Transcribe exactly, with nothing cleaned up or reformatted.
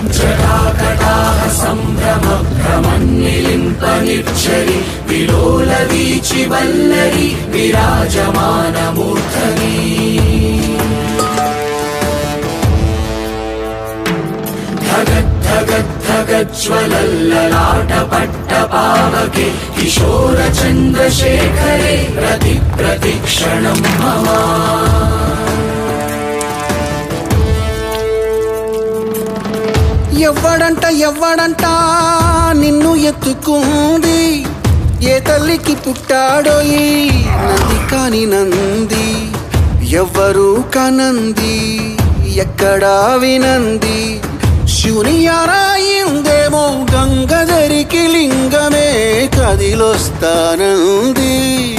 జటాకటాహ సంభ్రమ భ్రమన్నిలింప నిర్జరి విలోల వీచి వల్లరి విరాజమాన మూర్ధని ధగద్ధగద్ధగజ్వలల్లలాట పట్ట పావకే కిశోర చంద్రశేఖరే ప్రతి ప్రతిక్షణం మమ ఎవ్వడంట ఎవ్వడంట నిన్ను ఎత్తుకుంది ఏ తల్లికి పుట్టాడో ఈ నంది కాని నంది ఎవ్వరు కనంది ఎక్కడా వినంది శివుని ఆరాయిందేమో గంగధరికి లింగమే కదిలొస్తానంది